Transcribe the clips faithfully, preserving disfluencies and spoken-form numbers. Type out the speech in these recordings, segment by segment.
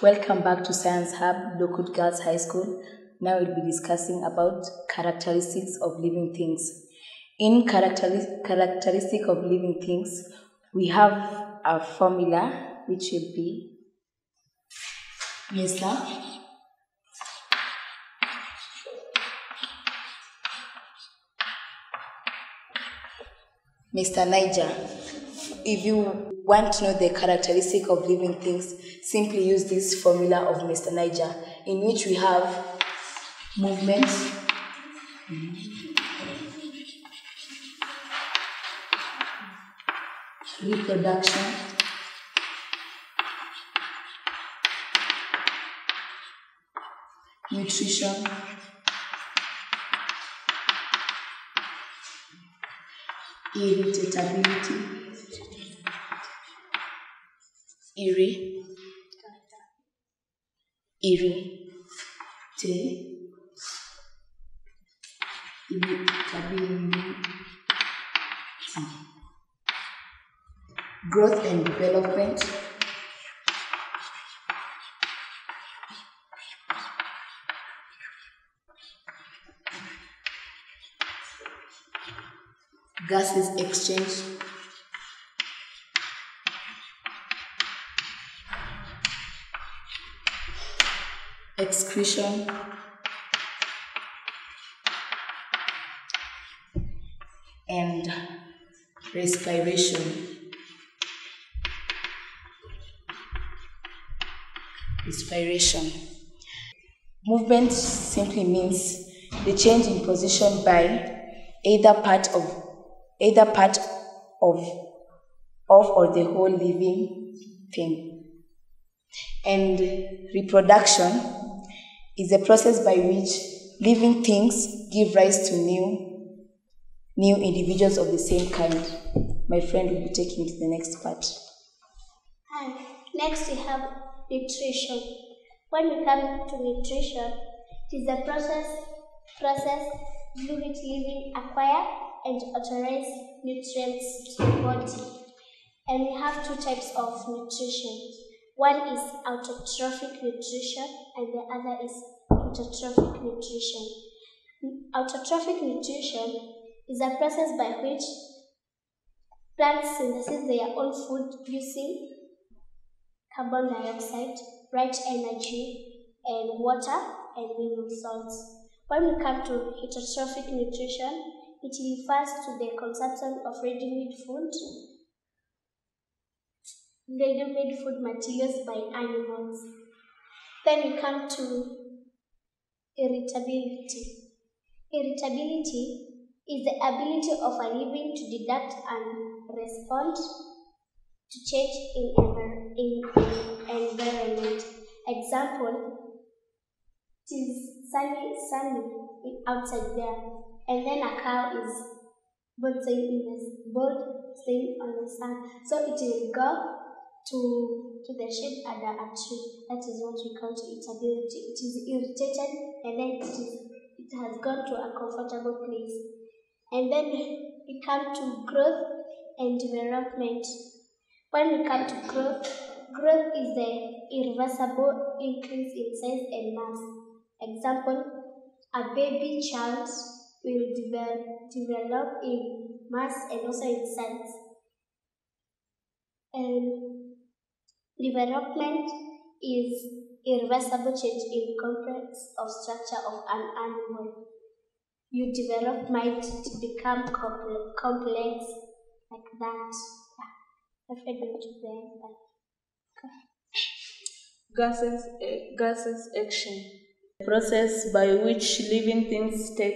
Welcome back to Science Hub, Lockwood Girls High School. Now we'll be discussing about characteristics of living things. In characteri- characteristic of living things, we have a formula which will be Mister Mister Niger. If you want to know the characteristic of living things, simply use this formula of Mister Niger, in which we have movement, reproduction, nutrition, irritability, irri, irrita, irritability, growth and development, gases exchange, excretion, and respiration. Respiration. Movement simply means the change in position by either part of either part of of or the whole living thing. And reproduction is a process by which living things give rise to new new individuals of the same kind. My friend will be taking to the next part. Hi. Next we have nutrition. When we come to nutrition, it is a process process through which living acquire and authorize nutrients to the body. And we have two types of nutrition. One is autotrophic nutrition and the other is heterotrophic nutrition. Autotrophic nutrition is a process by which plants synthesize their own food using carbon dioxide, bright energy, and water and mineral salts. When we come to heterotrophic nutrition, it refers to the consumption of ready-made food, ready-made food materials by animals. Then we come to irritability. Irritability is the ability of a living to deduct and respond to change in, envir- in environment. Example, it is sunny, sunny outside there, and then a cow is both staying in the both staying on the sun, so it will go to to the shade under a tree. That is what we call irritability. It is irritated, and then it is it has gone to a comfortable place. And then we come to growth and development. When we come to growth, growth is the irreversible increase in size and mass. Example, a baby child will develop, develop in mass and also in size. And development is irreversible change in complex of structure of an animal. You develop might to become compl- complex like that. Yeah, I fed to them. Gases, uh, gases action. The process by which living things take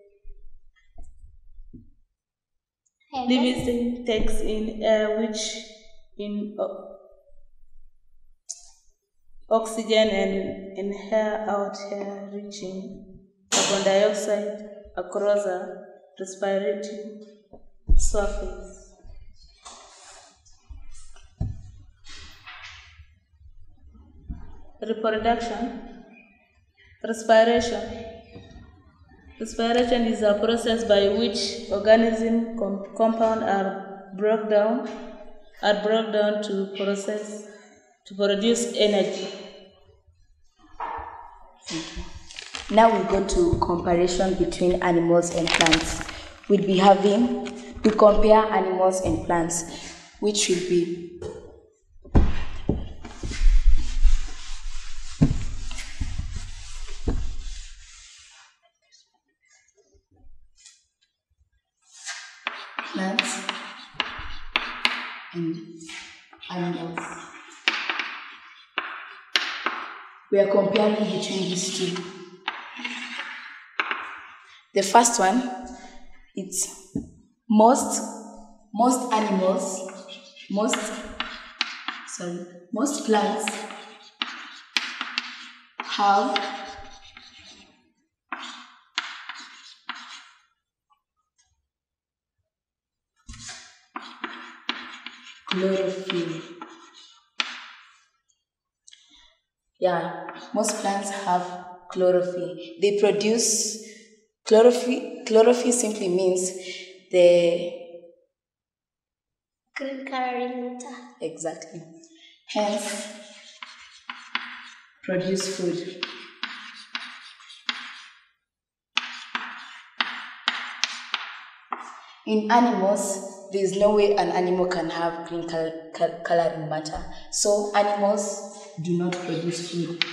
Hey, living things takes in air, which in o- oxygen and inhale out air, reaching carbon dioxide across a respiratory surface. Reproduction, respiration. Respiration is a process by which organism com- compound are broken down, are broken down to process to produce energy. Okay. Now we go to comparison between animals and plants. We'll be having, we compare animals and plants, which will be plants and animals. We are comparing between these two. The first one, it's most most animals, most sorry, most plants have chlorophyll. Yeah, most plants have chlorophyll. They produce chlorophyll. Chlorophyll simply means the green coloring matter. Exactly. Hence, produce food. In animals, there is no way an animal can have green col- col- coloring matter. So animals do not produce food.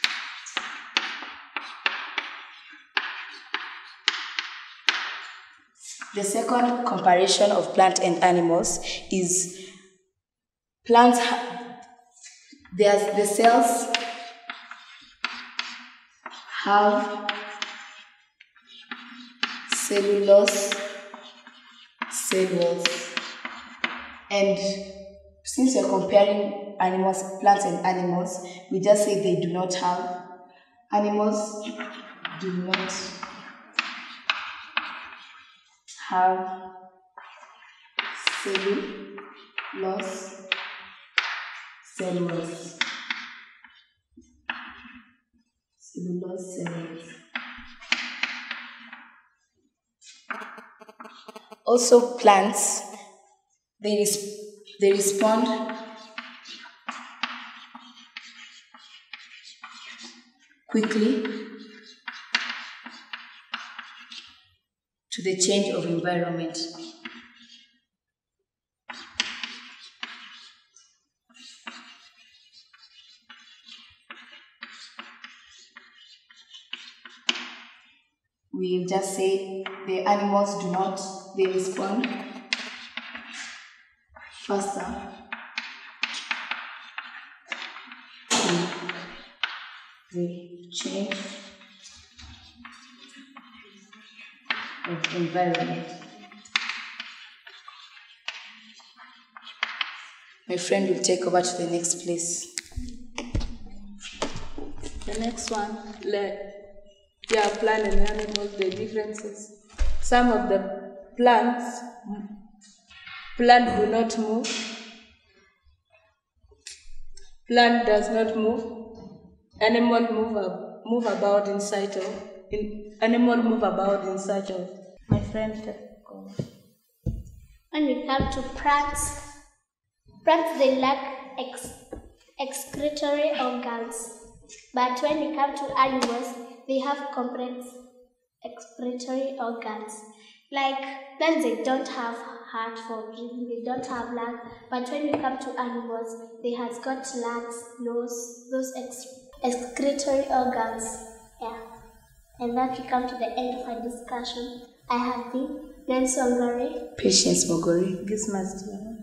The second comparison of plant and animals is plants, ha- there's the cells have cellulose cell walls, and since we're comparing animals, plants and animals, we just say they do not have. Animals do not have cellulose cell walls. Cellulose cell walls. Also, plants, they, res- they respond quickly to the change of environment. We'll just say the animals do not, they respond faster to the change of environment. My friend will take over to the next place. The next one, like, yeah, plant and animals, the differences. Some of the plants, plant do not move. Plant does not move. Animal move ab- move about inside of. In, animal move about inside of. My friend, go. When we come to plants, plants they lack ex- excretory organs. But when we come to animals, they have complex excretory organs. Like plants, they don't have heart for breathing, they don't have lungs. But when we come to animals, they have got lungs, nose, those ex- excretory organs. Yeah. And that we come to the end of our discussion. I have been Nancy Ongare, Patience Mogori. Gismas.